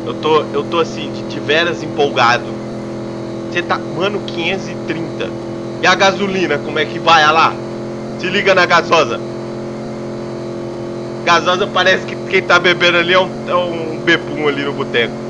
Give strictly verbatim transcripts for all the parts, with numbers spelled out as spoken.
Eu tô, eu tô assim, de, de veras empolgado. Você tá, mano, quinhentos e trinta. E a gasolina, como é que vai? Olha lá. Se liga na gasosa. Gasosa parece que quem tá bebendo ali é um, é um bebum ali no boteco.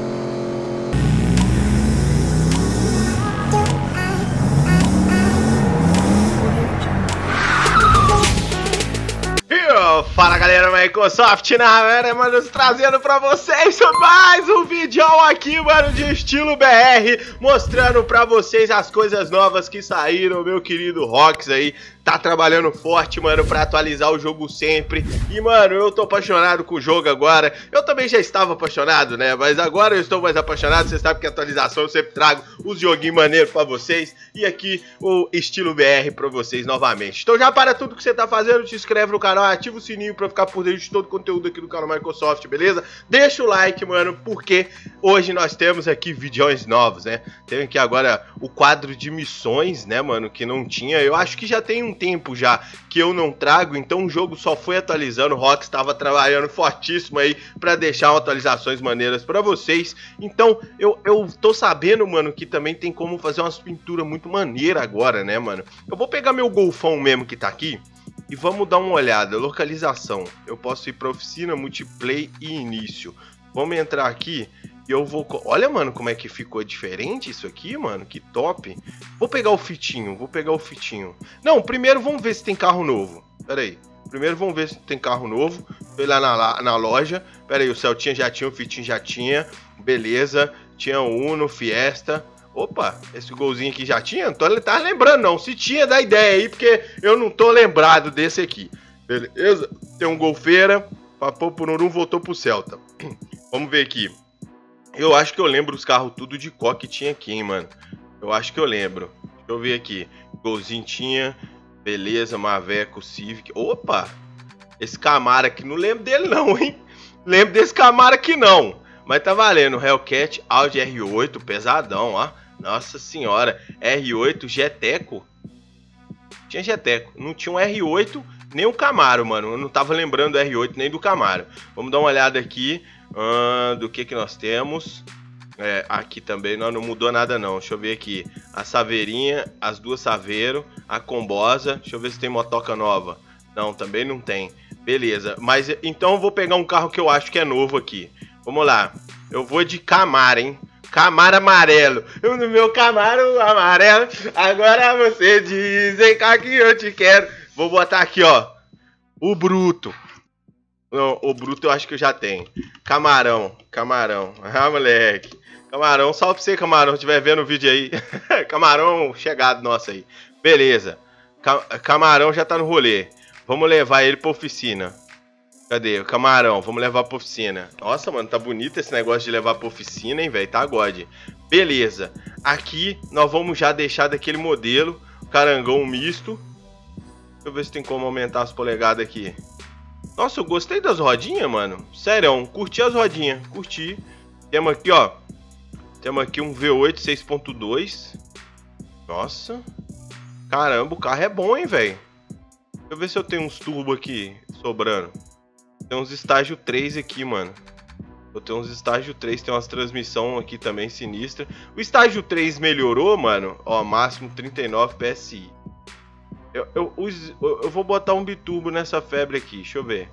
Fala galera, Microsoft na área, mano, trazendo pra vocês mais um vídeo aqui, mano, de estilo B R, mostrando pra vocês as coisas novas que saíram. Meu querido Rox aí tá trabalhando forte, mano, pra atualizar o jogo sempre. E, mano, eu tô apaixonado com o jogo agora. Eu também já estava apaixonado, né, mas agora eu estou mais apaixonado. Você sabe que a atualização eu sempre trago os joguinhos maneiros pra vocês. E aqui o estilo B R pra vocês novamente. Então já para tudo que você tá fazendo, te inscreve no canal, ativa o sininho pra ficar por dentro de todo o conteúdo aqui do canal Microsoft, beleza? Deixa o like, mano, porque hoje nós temos aqui vídeos novos, né? Tem aqui agora o quadro de missões, né, mano, que não tinha. Eu acho que já tem um tempo já que eu não trago, então o jogo só foi atualizando. O Rox estava trabalhando fortíssimo aí pra deixar atualizações maneiras pra vocês. Então eu, eu tô sabendo, mano, que também tem como fazer umas pinturas muito maneiras agora, né, mano? Eu vou pegar meu golfão mesmo que tá aqui e vamos dar uma olhada. Localização, eu posso ir para oficina, multiplayer e início. Vamos entrar aqui e eu vou... Olha, mano, como é que ficou diferente isso aqui, mano. Que top. Vou pegar o fitinho, vou pegar o fitinho. Não, primeiro vamos ver se tem carro novo. Pera aí. Primeiro vamos ver se tem carro novo. Fui lá na, na loja. Pera aí, o Celtinha já tinha, o fitinho já tinha. Beleza. Tinha o Uno, Fiesta. Opa, esse golzinho aqui já tinha? Não tô tá lembrando não. Se tinha, dá ideia aí, porque eu não tô lembrado desse aqui. Beleza? Tem um Golfeira. Papou por um, voltou pro Celta. Vamos ver aqui. Eu acho que eu lembro os carros tudo de có que tinha aqui, hein, mano. Eu acho que eu lembro. Deixa eu ver aqui. Golzinho tinha. Beleza, Maveco, Civic. Opa! Esse Camaro aqui, não lembro dele não, hein? Lembro desse Camaro aqui não. Mas tá valendo. Hellcat, Audi R oito, pesadão, ó. Nossa senhora. R oito, Jeteco. Tinha Jeteco. Não tinha um R oito, nem um Camaro, mano. Eu não tava lembrando do R oito, nem do Camaro. Vamos dar uma olhada aqui. Uh, do que que nós temos. É, aqui também não, não mudou nada não. Deixa eu ver aqui. A Saveirinha, as duas Saveiro, a Combosa. Deixa eu ver se tem motoca nova. Não, também não tem. Beleza. Mas então eu vou pegar um carro que eu acho que é novo aqui. Vamos lá. Eu vou de Camaro, hein? Camaro amarelo. Eu no meu Camaro amarelo. Agora você diz, hein, cá que eu te quero. Vou botar aqui, ó. O Bruto. Não, o Bruto eu acho que eu já tenho. Camarão. Camarão. Ah, moleque. Camarão. Salve pra você, Camarão. Se estiver vendo o vídeo aí. Camarão chegado nosso aí. Beleza. Camarão já tá no rolê. Vamos levar ele pra oficina. Cadê? O Camarão, vamos levar pra oficina. Nossa, mano, tá bonito esse negócio de levar pra oficina, hein, velho? Tá God. Beleza. Aqui nós vamos já deixar daquele modelo, carangão misto. Deixa eu ver se tem como aumentar as polegadas aqui. Nossa, eu gostei das rodinhas, mano. Sério, curti as rodinhas. Curti. Temos aqui, ó. Temos aqui um V oito seis ponto dois. Nossa. Caramba, o carro é bom, hein, velho? Deixa eu ver se eu tenho uns turbo aqui sobrando. Tem uns estágio três aqui, mano. Eu tenho uns estágio três, tem umas transmissão aqui também sinistra. O estágio três melhorou, mano. Ó, máximo trinta e nove P S I. Eu, eu, eu, eu vou botar um biturbo nessa febre aqui, deixa eu ver.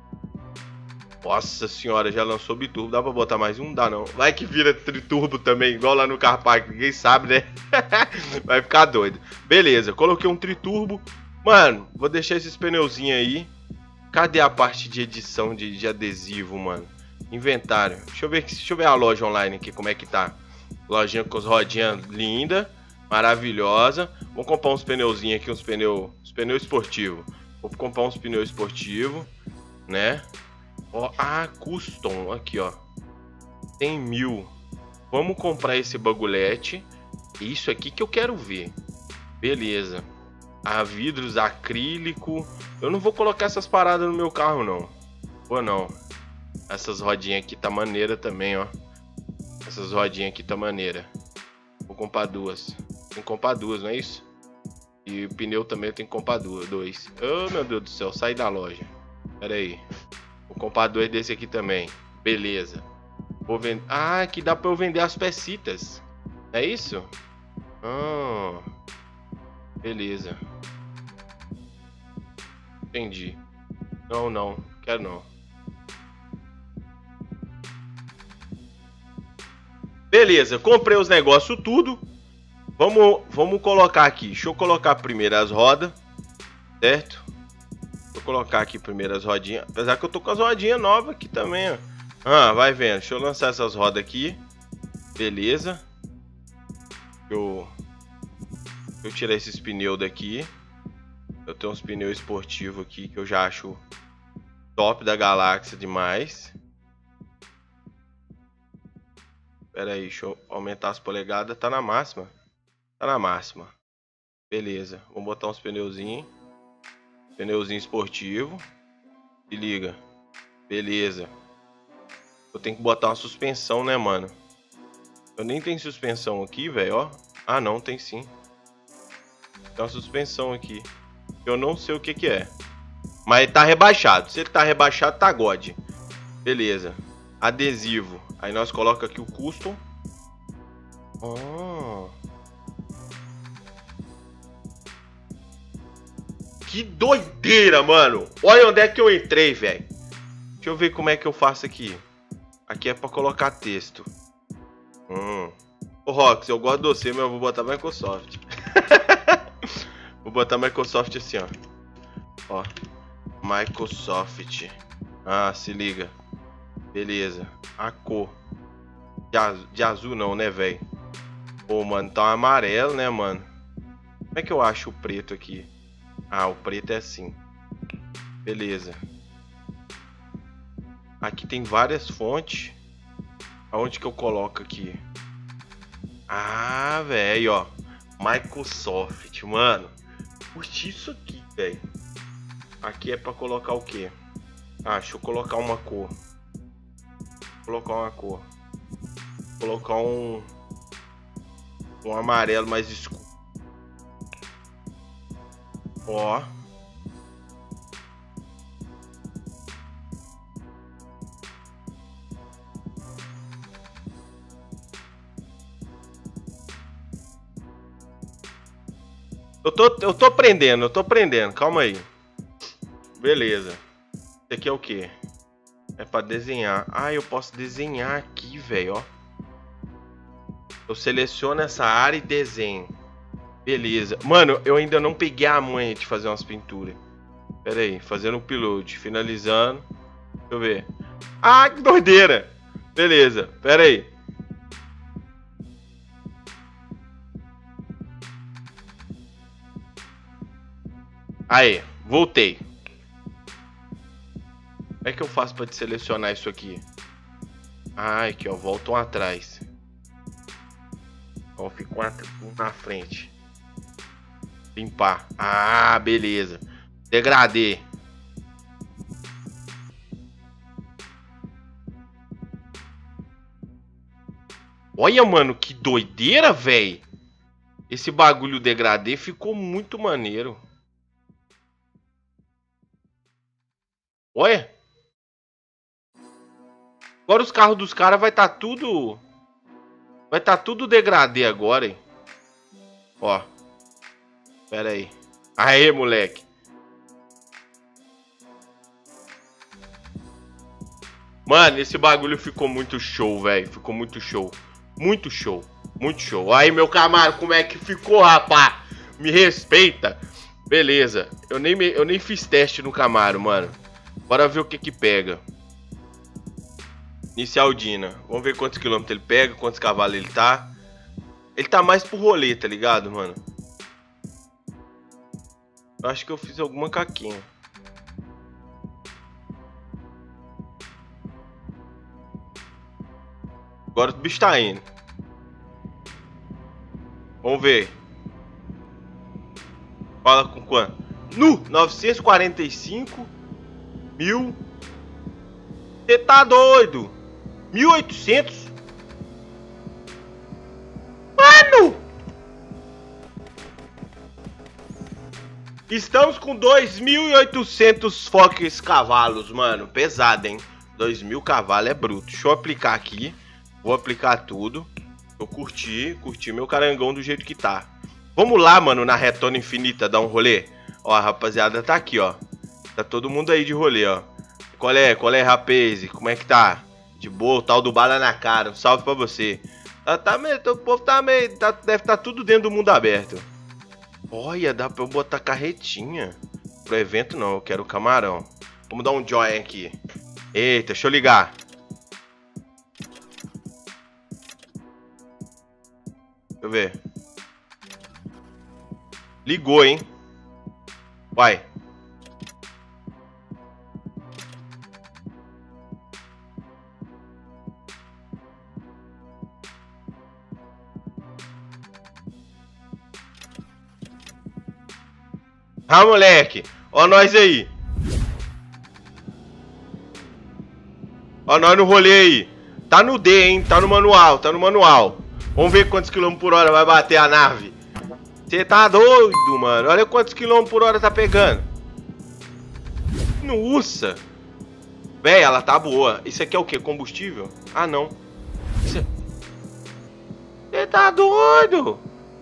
Nossa senhora, já lançou biturbo. Dá pra botar mais um? Dá não. Vai que vira triturbo também, igual lá no Carpark. Ninguém sabe, né? Vai ficar doido. Beleza, coloquei um triturbo. Mano, vou deixar esses pneuzinhos aí. Cadê a parte de edição de, de adesivo, mano? Inventário. Deixa eu ver, deixa eu ver a loja online aqui, como é que tá. Lojinha com as rodinhas linda, maravilhosa. Vou comprar uns pneuzinhos aqui, uns pneus, uns pneus esportivos. Vou comprar uns pneus esportivos, né? Ó, ah, custom, aqui, ó. Tem mil. Vamos comprar esse bagulhete. Isso aqui que eu quero ver. Beleza. Ah, vidros acrílico. Eu não vou colocar essas paradas no meu carro, não. Ou não. Essas rodinhas aqui tá maneira também, ó. Essas rodinhas aqui tá maneira. Vou comprar duas. Tem que comprar duas, não é isso? E o pneu também eu tenho que comprar duas, dois. Oh, meu Deus do céu, sai da loja. Pera aí. Vou comprar dois desse aqui também. Beleza. Vou vender... Ah, aqui dá pra eu vender as pecitas. É isso? Ah, beleza. Entendi. Não, não. Quero não. Beleza, comprei os negócios tudo. Vamos, vamos colocar aqui. Deixa eu colocar primeiro as rodas. Certo? Vou colocar aqui primeiro as rodinhas. Apesar que eu tô com as rodinhas novas aqui também, ó. Ah, vai vendo. Deixa eu lançar essas rodas aqui. Beleza. Eu, eu tirar esses pneus daqui. Eu tenho uns pneus esportivos aqui que eu já acho top da galáxia demais. Pera aí, deixa eu aumentar as polegadas. Tá na máxima. Tá na máxima. Beleza. Vamos botar uns pneuzinhos. Pneuzinho esportivo. Se liga. Beleza. Eu tenho que botar uma suspensão, né, mano? Eu nem tenho suspensão aqui, velho, ó. Ah, não, tem sim. Tem uma suspensão aqui. Eu não sei o que que é. Mas ele tá rebaixado. Se ele tá rebaixado, tá God. Beleza. Adesivo. Aí nós colocamos aqui o custom. Oh. Que doideira, mano. Olha onde é que eu entrei, velho. Deixa eu ver como é que eu faço aqui. Aqui é pra colocar texto. Hum. Ô, Rox, eu gosto de você, mas eu vou botar Microsoft. Vou botar Microsoft assim, ó. Ó. Microsoft. Ah, se liga. Beleza. A cor. De azul, de azul não, né, velho? Pô, mano, tá um amarelo, né, mano? Como é que eu acho o preto aqui? Ah, o preto é assim. Beleza. Aqui tem várias fontes. Aonde que eu coloco aqui? Ah, velho, ó. Microsoft, mano. Curti isso aqui, velho. Aqui é pra colocar o quê? Ah, deixa eu colocar uma cor. Vou colocar uma cor. Vou colocar um... Um amarelo mais escuro. Ó. Eu tô, eu tô aprendendo, eu tô aprendendo. Calma aí. Beleza. Isso aqui é o quê? É pra desenhar. Ah, eu posso desenhar aqui, velho, ó. Eu seleciono essa área e desenho. Beleza. Mano, eu ainda não peguei a manha de fazer umas pinturas. Pera aí, fazendo o upload. Finalizando. Deixa eu ver. Ah, que doideira. Beleza, pera aí. Aí, voltei. Como é que eu faço pra selecionar isso aqui? Ah, aqui, ó. Voltam atrás. Ó, fica um na frente. Limpar. Ah, beleza. Degradê. Olha, mano, que doideira, velho. Esse bagulho degradê ficou muito maneiro. Olha. Agora os carros dos caras vai estar tá tudo... Vai estar tá tudo degradê agora, hein. Ó. Pera aí. Aê, moleque. Mano, esse bagulho ficou muito show, velho. Ficou muito show. Muito show. Muito show. Aí, meu Camaro, como é que ficou, rapá? Me respeita. Beleza. Eu nem, me, eu nem fiz teste no Camaro, mano. Bora ver o que que pega. Inicial Dina. Vamos ver quantos quilômetros ele pega, quantos cavalos ele tá. Ele tá mais pro rolê, tá ligado, mano? Eu acho que eu fiz alguma caquinha. Agora o bicho tá indo. Vamos ver. Fala com quanto? Nu! novecentos e quarenta e cinco mil. Você tá doido? mil e oitocentos? Mano! Estamos com dois mil e oitocentos foques cavalos, mano. Pesado, hein? dois mil cavalos é bruto. Deixa eu aplicar aqui. Vou aplicar tudo. Eu curti, curti meu carangão do jeito que tá. Vamos lá, mano, na retona infinita, dar um rolê. Ó, a rapaziada tá aqui, ó. Tá todo mundo aí de rolê, ó. Qual é, qual é, rapaz? Como é que tá? De boa, o tal do bala na cara. Um salve pra você. Tá, tá meio, o povo tá meio, tá, deve tá tudo dentro do mundo aberto. Olha, dá pra eu botar carretinha. Pro evento não, eu quero camarão. Vamos dar um join aqui. Eita, deixa eu ligar. Deixa eu ver. Ligou, hein? Vai. Ah, moleque. Ó nós aí. Ó nós no rolê aí. Tá no D, hein? Tá no manual, tá no manual. Vamos ver quantos quilômetros por hora vai bater a nave. Você tá doido, mano. Olha quantos quilômetros por hora tá pegando. Nossa. Véi, ela tá boa. Isso aqui é o quê? Combustível? Ah, não. Isso é... Você tá doido?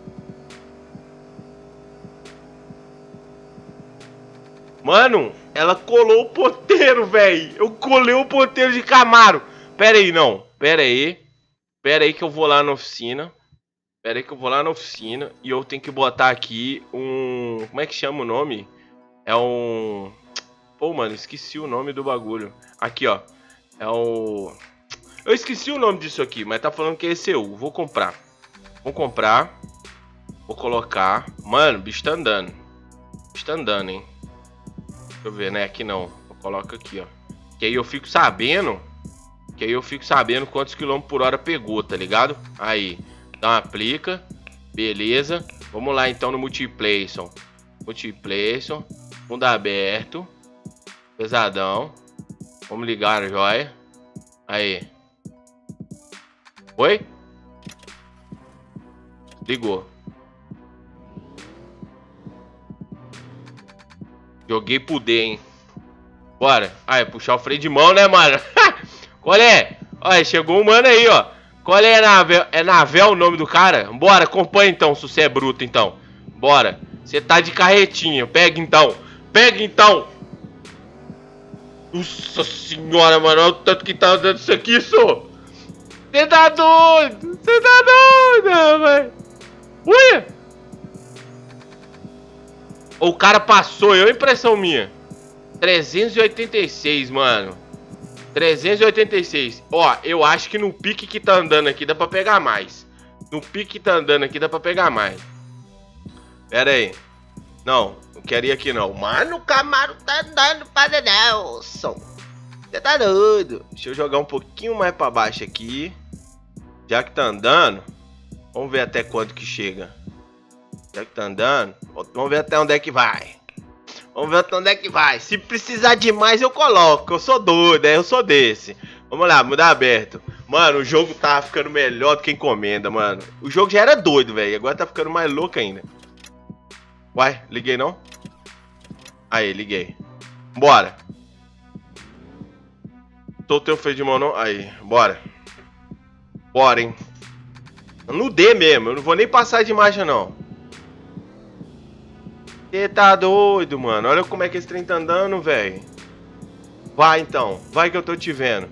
Mano, ela colou o ponteiro, velho. Eu colei o ponteiro de Camaro. Pera aí, não. Pera aí. Pera aí que eu vou lá na oficina. Pera aí que eu vou lá na oficina. E eu tenho que botar aqui um... Como é que chama o nome? É um... Pô, mano, esqueci o nome do bagulho. Aqui, ó. É o... Eu esqueci o nome disso aqui, mas tá falando que é E C U. Vou comprar. Vou comprar. Vou colocar. Mano, o bicho tá andando. O bicho tá andando, hein. Deixa eu ver, né? Aqui não. Eu coloco aqui, ó. Que aí eu fico sabendo. Que aí eu fico sabendo quantos quilômetros por hora pegou, tá ligado? Aí. Dá uma aplica. Beleza. Vamos lá então no Multiplation. Multiplation. Mundo aberto. Pesadão. Vamos ligar a joia. Aí. Oi? Ligou. Joguei pro D, hein? Bora. Ah, é puxar o freio de mão, né, mano? Qual é? Olha, chegou um mano aí, ó. Qual é, Navel? É Navel o nome do cara? Bora, acompanha então, se você é bruto, então. Bora. Você tá de carretinha. Pega então. Pega então. Nossa senhora, mano. Olha o tanto que tá andando isso aqui, só. Você tá doido. Você tá doido, velho. Uia. O cara passou, eu, impressão minha. trezentos e oitenta e seis, mano. trezentos e oitenta e seis. Ó, eu acho que no pique que tá andando aqui dá pra pegar mais. No pique que tá andando aqui dá pra pegar mais. Pera aí. Não, não quero ir aqui não. Mano, o Camaro tá andando para Nelson. Você tá doido. Deixa eu jogar um pouquinho mais pra baixo aqui. Já que tá andando. Vamos ver até quanto que chega. Já que tá andando. Vamos ver até onde é que vai. Vamos ver até onde é que vai. Se precisar de mais eu coloco. Eu sou doido, eu sou desse. Vamos lá, mudar aberto. Mano, o jogo tá ficando melhor do que encomenda, mano. O jogo já era doido, velho. Agora tá ficando mais louco ainda. Uai, liguei não? Aí, liguei. Bora. Soltei o freio de mão não? Aí, bora. Bora, hein. No D mesmo, eu não vou nem passar de marcha não. Você tá doido, mano. Olha como é que esse trem tá andando, velho. Vai, então. Vai que eu tô te vendo.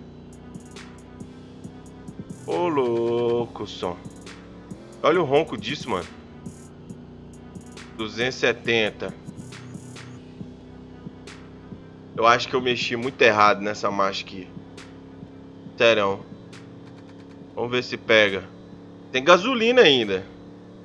Ô, louco, som. Olha o ronco disso, mano. duzentos e setenta. Eu acho que eu mexi muito errado nessa marcha aqui. Sério. Vamos ver se pega. Tem gasolina ainda.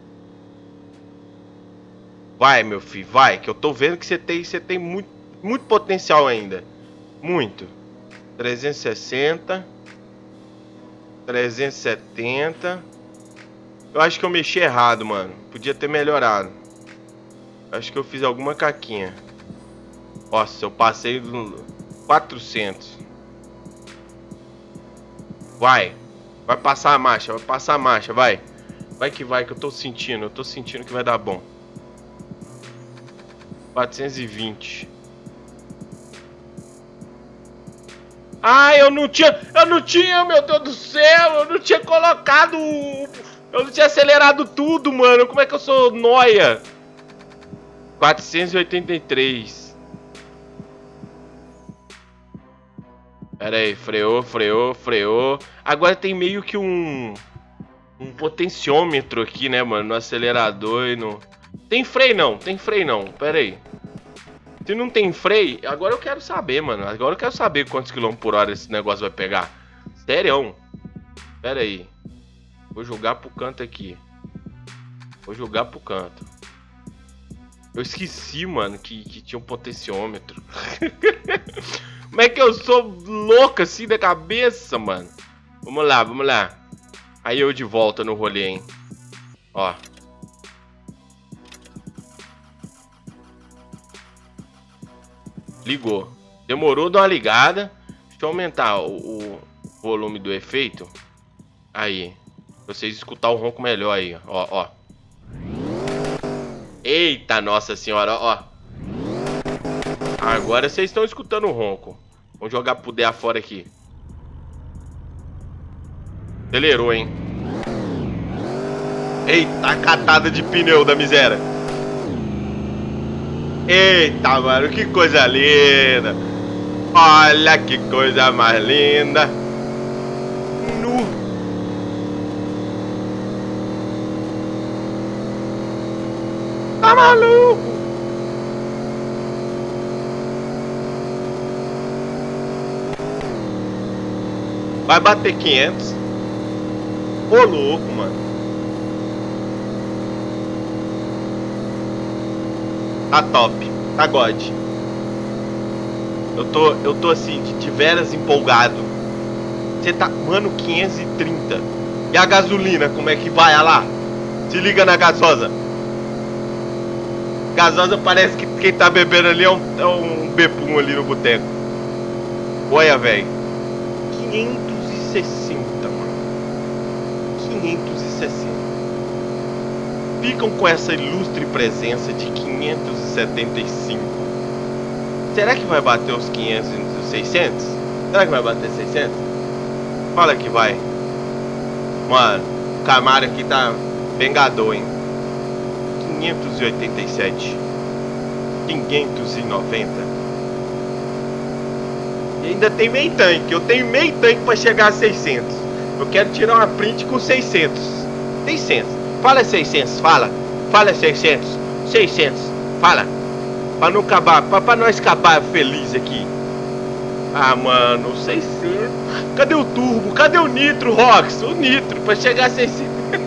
Vai, meu filho, vai, que eu tô vendo que você tem, você tem muito, muito potencial ainda. Muito. trezentos e sessenta. trezentos e setenta. Eu acho que eu mexi errado, mano. Podia ter melhorado. Acho que eu fiz alguma caquinha. Nossa, eu passei do quatrocentos. Vai. Vai passar a marcha, vai passar a marcha, vai. Vai que vai, que eu tô sentindo. Eu tô sentindo que vai dar bom. quatrocentos e vinte. Ah, eu não tinha, eu não tinha, meu Deus do céu, eu não tinha colocado, eu não tinha acelerado tudo, mano. Como é que eu sou nóia? quatrocentos e oitenta e três. Pera aí, freou, freou, freou. Agora tem meio que um um potenciômetro aqui, né, mano, no acelerador e no... Tem freio não, tem freio não, pera aí. Se não tem freio, agora eu quero saber, mano. Agora eu quero saber quantos quilômetros por hora esse negócio vai pegar. Sério? Pera aí. Vou jogar pro canto aqui. Vou jogar pro canto. Eu esqueci, mano, que, que tinha um potenciômetro. Como é que eu sou louco assim da cabeça, mano? Vamos lá, vamos lá. Aí eu de volta no rolê, hein. Ó. Ligou. Demorou, dá uma ligada. Deixa eu aumentar o, o volume do efeito. Aí. Pra vocês escutar o ronco melhor aí. Ó, ó. Eita, nossa senhora, ó. Agora vocês estão escutando o ronco. Vamos jogar pro D A fora aqui. Acelerou, hein. Eita, a catada de pneu da miséria. Eita, mano, que coisa linda. Olha que coisa mais linda. Nu. Tá maluco? Vai bater quinhentos. Ô louco, mano. Tá top, tá god. Eu tô, eu tô assim, de, de veras empolgado. Você tá, mano, quinhentos e trinta. E a gasolina, como é que vai, olha lá? Se liga na gasosa. Gasosa parece que quem tá bebendo ali é um, é um bebum ali no boteco. Olha, velho. quinhentos e sessenta, mano. quinhentos e sessenta. Ficam com essa ilustre presença de quinhentos e setenta e cinco. Será que vai bater os quinhentos e os seiscentos? Será que vai bater seiscentos? Fala que vai. Mano, o Camaro aqui tá vengador, hein? quinhentos e oitenta e sete. quinhentos e noventa. E ainda tem meio tanque. Eu tenho meio tanque pra chegar a seiscentos. Eu quero tirar uma print com seiscentos. seiscentos. Fala seiscentos, fala. Fala seiscentos. seiscentos, fala. Pra não acabar, pra, pra nós acabar feliz aqui. Ah, mano, seiscentos. Cadê o turbo? Cadê o nitro, Rox? O nitro, pra chegar a seiscentos.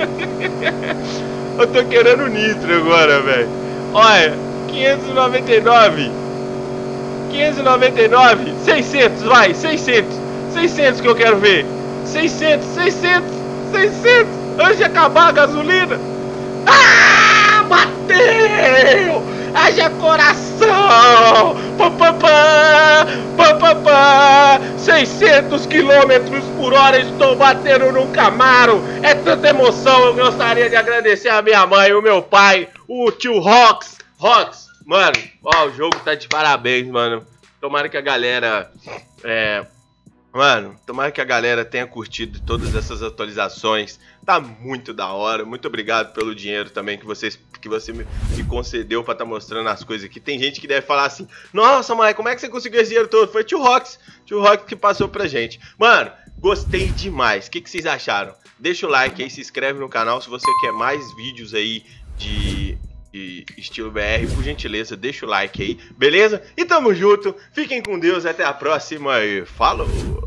Eu tô querendo o nitro agora, velho. Olha, quinhentos e noventa e nove. quinhentos e noventa e nove. seiscentos, vai, seiscentos. seiscentos que eu quero ver. seiscentos, seiscentos, seiscentos. Antes de acabar a gasolina. Ah, bateu! Haja coração! Papapá! Papapá! seiscentos quilômetros por hora estou batendo num Camaro. É tanta emoção. Eu gostaria de agradecer a minha mãe, o meu pai, o tio Rox. Rox, mano, ó, o jogo tá de parabéns, mano. Tomara que a galera... É... Mano, tomara que a galera tenha curtido todas essas atualizações. Tá muito da hora. Muito obrigado pelo dinheiro também que, vocês, que você me, me concedeu pra estar tá mostrando as coisas aqui. Tem gente que deve falar assim: nossa, mãe, como é que você conseguiu esse dinheiro todo? Foi tio Rox. Tio Rox que passou pra gente. Mano, gostei demais. O que, que vocês acharam? Deixa o like aí, se inscreve no canal se você quer mais vídeos aí de... de estilo B R, por gentileza, deixa o like aí, beleza? E tamo junto, fiquem com Deus, até a próxima e falou!